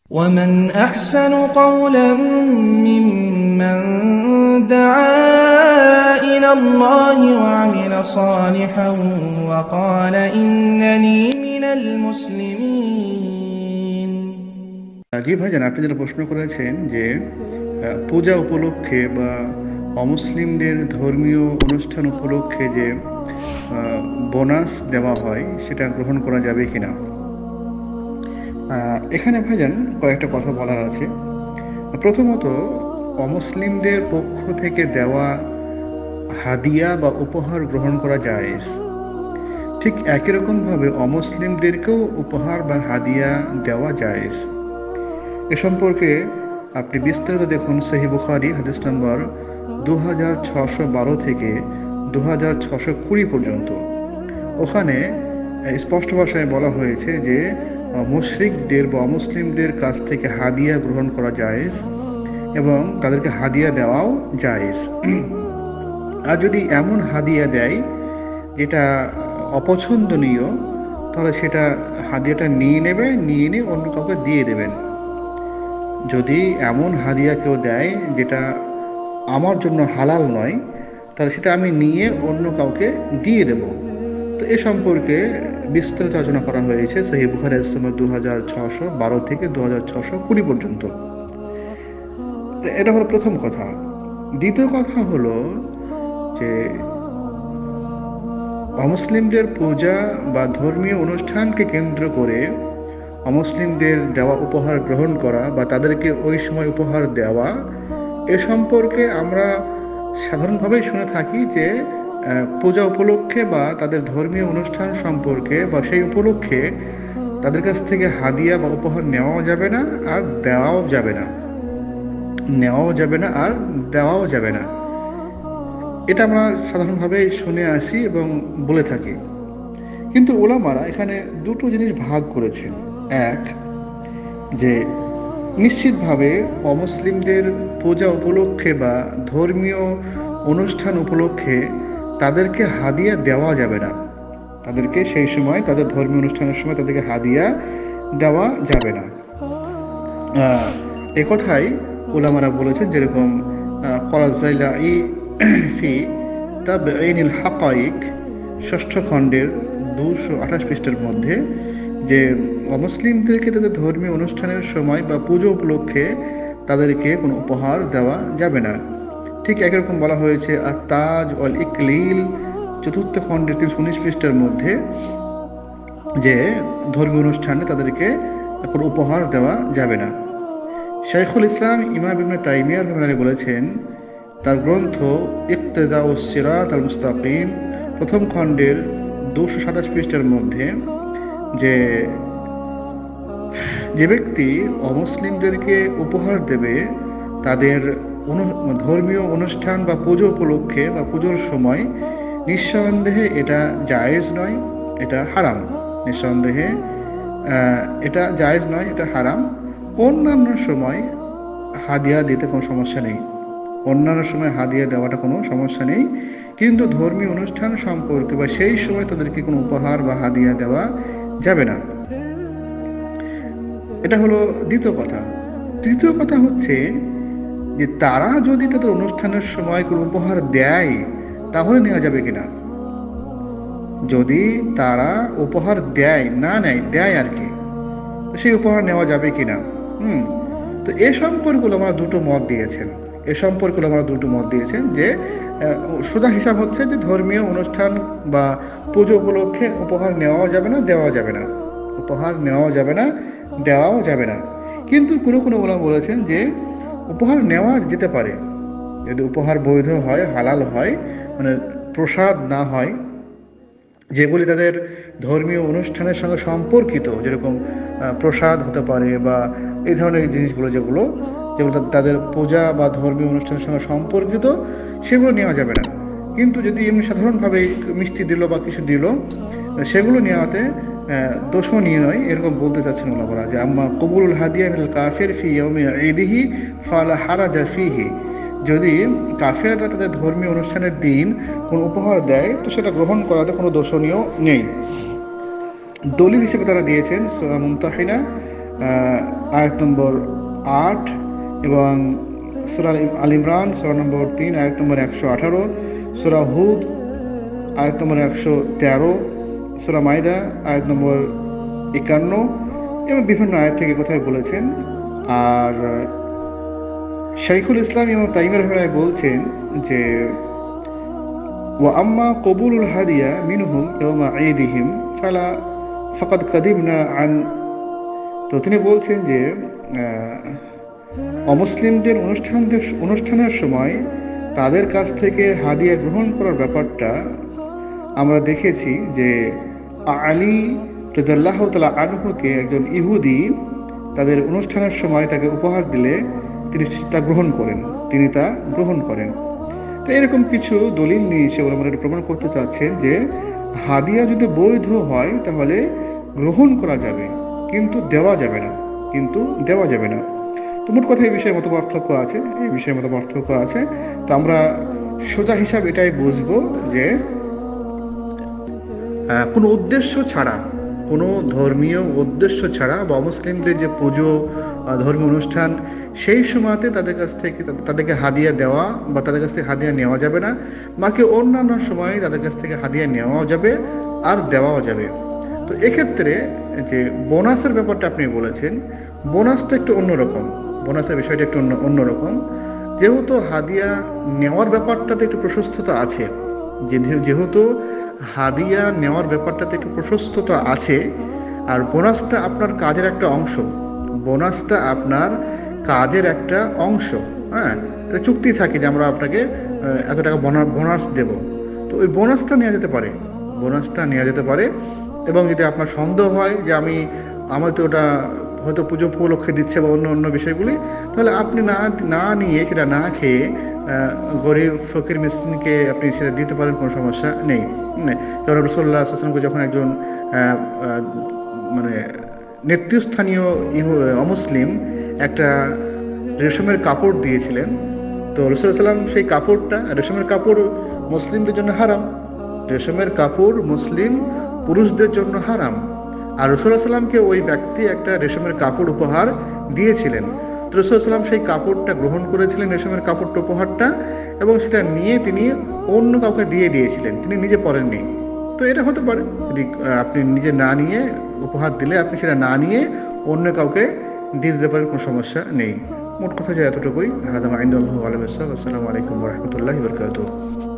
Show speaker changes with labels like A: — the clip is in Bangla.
A: ومن أحسن قولا ممن دعا إلى الله وعمل صالحا وقال إنني من المسلمين।
B: জি ভাইজান, আপনি যেটা প্রশ্ন করেছেন যে পূজা উপলক্ষে বা অমুসলিমদের ধর্মীয় অনুষ্ঠান উপলক্ষে যে বোনাস দেওয়া হয় সেটা গ্রহণ করা যাবে কিনা। এখানে ভাইজান কয়েকটা কথা বলার আছে। প্রথমত, অমুসলিমদের পক্ষ থেকে দেওয়া হাদিয়া বা উপহার গ্রহণ করা জায়েজ। ঠিক একই রকমভাবে অমুসলিমদেরকেও উপহার বা হাদিয়া দেওয়া জায়েজ। এ সম্পর্কে আপনি বিস্তারিত দেখুন সহিহ বুখারী হাদিস নম্বর 2612 থেকে 2620 পর্যন্ত। ওখানে স্পষ্ট ভাষায় বলা হয়েছে যে মুশরিকদের বা অমুসলিমদের কাছ থেকে হাদিয়া গ্রহণ করা জায়েজ এবং তাদেরকে হাদিয়া দেওয়াও জায়েজ। আর যদি এমন হাদিয়া দেয় যেটা অপছন্দনীয়, তাহলে সেটা হাদিয়াটা নিয়ে নিয়ে অন্য কাউকে দিয়ে দেবেন। যদি এমন হাদিয়া কেউ দেয় যেটা আমার জন্য হালাল নয়, তাহলে সেটা আমি নিয়ে অন্য কাউকে দিয়ে দেব। তো এ সম্পর্কে বিস্তারিত আলোচনা করা হয়েছে সহিহ বুখারী হাদিস নম্বর 2612 থেকে 2620 পর্যন্ত। এটা হলো প্রথম কথা। দ্বিতীয় কথা হলো যে অমুসলিমদের পূজা বা ধর্মীয় অনুষ্ঠানকে কেন্দ্র করে অমুসলিমদের দেওয়া উপহার গ্রহণ করা বা তাদেরকে ওই সময় উপহার দেওয়া, এ সম্পর্কে আমরা সাধারণভাবেই শুনে থাকি যে পূজা উপলক্ষে বা তাদের ধর্মীয় অনুষ্ঠান সম্পর্কে বা সেই উপলক্ষে তাদের কাছ থেকে হাদিয়া বা উপহার নেওয়াও যাবে না আর দেওয়াও যাবে না, আর দেওয়াও যাবে না। এটা আমরা সাধারণভাবে শুনে আসি এবং বলে থাকি। কিন্তু ওলামারা এখানে দুটো জিনিস ভাগ করেছেন। এক, যে নিশ্চিতভাবে অমুসলিমদের পূজা উপলক্ষে বা ধর্মীয় অনুষ্ঠান উপলক্ষে তাদেরকে হাদিয়া দেওয়া যাবে না, তাদেরকে সেই সময় তাদের ধর্মীয় অনুষ্ঠানের সময় তাদেরকে হাদিয়া দেওয়া যাবে না। একথাই ওলামারা বলেছেন, যেরকম করাজাইলাই ফি তাবঈনুল হাকাইক 6ষ্ঠ খণ্ডের 228 পৃষ্ঠার মধ্যে, যে অমুসলিমদেরকে তাদের ধর্মীয় অনুষ্ঠানের সময় বা পুজো উপলক্ষে তাদেরকে কোনো উপহার দেওয়া যাবে না। ঠিক একরকম বলা হয়েছে আর তাজ অল ইকলিল 4র্থ খণ্ডের 319 পৃষ্ঠার মধ্যে, যে ধর্মীয় অনুষ্ঠানে তাদেরকে কোনো উপহার দেওয়া যাবে না। শাইখুল ইসলাম ইমাম ইবনে তাইমিয়া রাহিমাহুল্লাহ বলেছেন তার গ্রন্থ ইকতিদাউস সিরাত আল মুস্তাকিম 1ম খণ্ডের 227 পৃষ্ঠার মধ্যে, যে ব্যক্তি অমুসলিমদেরকে উপহার দেবে তাদের ধর্মীয় অনুষ্ঠান বা পুজো উপলক্ষে বা পুজোর সময়, নিঃসন্দেহে এটা জায়েজ নয়, এটা হারাম। নিঃসন্দেহে এটা জায়েজ নয়, এটা হারাম। অন্যান্য সময় হাদিয়া দিতে কোনো সমস্যা নেই, অন্যান্য সময় হাদিয়া দেওয়াটা কোনো সমস্যা নেই, কিন্তু ধর্মীয় অনুষ্ঠান সম্পর্কে বা সেই সময় তাদেরকে কোনো উপহার বা হাদিয়া দেওয়া যাবে না। এটা হলো দ্বিতীয় কথা। তৃতীয় কথা হচ্ছে যে তারা যদি তাদের অনুষ্ঠানের সময় কোনো উপহার দেয়, তাহলে নেওয়া যাবে কিনা। যদি তারা উপহার দেয়, না নেয়, দেয় আর কি, সেই উপহার নেওয়া যাবে কিনা। তো এ সম্পর্কে আমরা দুটো মত দিয়েছেন। যে সোজা হিসাব হচ্ছে যে ধর্মীয় অনুষ্ঠান বা পুজো উপলক্ষে উপহার নেওয়াও যাবে না, দেওয়া যাবে না, উপহার নেওয়াও যাবে না, দেওয়াও যাবে না। কিন্তু কোনো ওলামা বলেছেন যে উপহার নেওয়া যেতে পারে, যদি উপহার বৈধ হয়, হালাল হয়, মানে প্রসাদ না হয়, যেগুলি তাদের ধর্মীয় অনুষ্ঠানের সঙ্গে সম্পর্কিত, যেরকম প্রসাদ হতে পারে বা এই ধরনের জিনিসগুলো, যেগুলো তাদের পূজা বা ধর্মীয় অনুষ্ঠানের সঙ্গে সম্পর্কিত, সেগুলো নেওয়া যাবে না। কিন্তু যদি এমনি সাধারণভাবে মিষ্টি দিল বা কিছু দিল, সেগুলো নেওয়াতে দোষণীয় নয়, এরকম বলতে চাচ্ছেন ওলামারা। যে আম্মা কবুলুল হাদিয়া মিনাল কাফির ফি ইয়াউমি ঈদিহি ফালা হারাজা ফিহি, যদি কাফেররা তাদের ধর্মীয় অনুষ্ঠানের দিন কোনো উপহার দেয়, তো সেটা গ্রহণ করাতে কোনো দোষণীয় নেই। দলিল হিসেবে তারা দিয়েছেন সূরা মুমতাহিনা আয়াত নম্বর 8 এবং সূরা আল ইমরান সূরা নম্বর 3 আয়াত নম্বর 118, সূরা হুদ আয়াত নম্বর 113, সূরা মাইদা আয়াত নম্বর 51 এবং বিভিন্ন আয়াত থেকে কোথায় বলেছেন। আর শাইখুল ইসলাম ইমাম তাইমির রহমাতুল্লাহ বলছেন যে ওয়া আম্মা কবুলুল হাদিয়া মিনহুম ইয়াওমা ঈদিহিম ফালা ফাকাদ কাদিবনা আন। তো তিনি বলছেন যে অমুসলিমদের অনুষ্ঠানের সময় তাদের কাছ থেকে হাদিয়া গ্রহণ করার ব্যাপারটা আমরা দেখেছি যে আলী রাদিয়াল্লাহু তাআলা আনহুকে একজন ইহুদি তাদের অনুষ্ঠানের সময় তাকে উপহার দিলে তিনি তা গ্রহণ করেন। তো এরকম কিছু দলিল নিয়ে এসে ওরা এটা প্রমাণ করতে চাচ্ছেন যে হাদিয়া যদি বৈধ হয় তাহলে গ্রহণ করা যাবে, কিন্তু দেওয়া যাবে না। তো মোট কথা এই বিষয়ে মত পার্থক্য আছে। তো আমরা সোজা হিসাব এটাই বুঝবো যে কোনো উদ্দেশ্য ছাড়া, কোনো ধর্মীয় উদ্দেশ্য ছাড়া বা মুসলিমদের যে পুজো, ধর্মীয় অনুষ্ঠান, সেই সময়তে তাদেরকে হাদিয়া দেওয়া বা তাদের কাছ থেকে হাদিয়া নেওয়া যাবে না। বাকি অন্যান্য সময়ে তাদের কাছ থেকে হাদিয়া নেওয়াও যাবে আর দেওয়াও যাবে। তো এক্ষেত্রে যে বোনাসের ব্যাপারটা আপনি বলেছেন, বোনাসটা একটু অন্যরকম, বোনাসের বিষয়টা একটু অন্যরকম। যেহেতু হাদিয়া নেওয়ার ব্যাপারটাতে একটু প্রশস্ততা আছে, যেহেতু হাদিয়া নেওয়ার ব্যাপারটাতে একটু প্রশস্ততা আছে, আর বোনাসটা আপনার কাজের একটা অংশ, হ্যাঁ, এটা চুক্তি থাকে যে আমরা আপনাকে এত টাকা বোনাস দেব। তো ওই বোনাসটা নেওয়া যেতে পারে। এবং যদি আপনার সন্দেহ হয় যে আমার তো ওটা হয়তো পুজো উপলক্ষে দিচ্ছে বা অন্য বিষয়গুলি, তাহলে আপনি না নিয়ে সেটা না খেয়ে গরিব ফকির মিসকিনকে আপনি সেটা দিতে পারেন, কোনো সমস্যা নেই। কারণ রাসূলুল্লাহ সাল্লাল্লাহু আলাইহি ওয়াসাল্লামকে যখন একজন মানে নেতৃস্থানীয় অমুসলিম একটা রেশমের কাপড় দিয়েছিলেন, তো রাসূলুল্লাহ সাল্লাম সেই কাপড়টা, রেশমের কাপড় মুসলিমদের জন্য হারাম, রেশমের কাপড় মুসলিম পুরুষদের জন্য হারাম। আর রাসূলুল্লাহ সাল্লামকে ওই ব্যক্তি একটা রেশমের কাপড় উপহার দিয়েছিলেন। তো রাসূলুল্লাহ সাল্লাম সেই কাপড়টা গ্রহণ করেছিলেন, রেশমের কাপড়টা উপহারটা, এবং সেটা নিয়ে তিনি অন্য কাউকে দিয়েছিলেন, তিনি নিজে পরেননি। তো এটা হতে পারে, যদি আপনি নিজে না নিয়ে উপহার দিলে আপনি সেটা না নিয়ে অন্য কাউকে দিয়ে দিতে পারেন, কোনো সমস্যা নেই। মোট কথা যে এতটুকুই। আসসালামু আলাইকুম ওয়া রাহমাতুল্লাহি ওয়া বারাকাতুহু।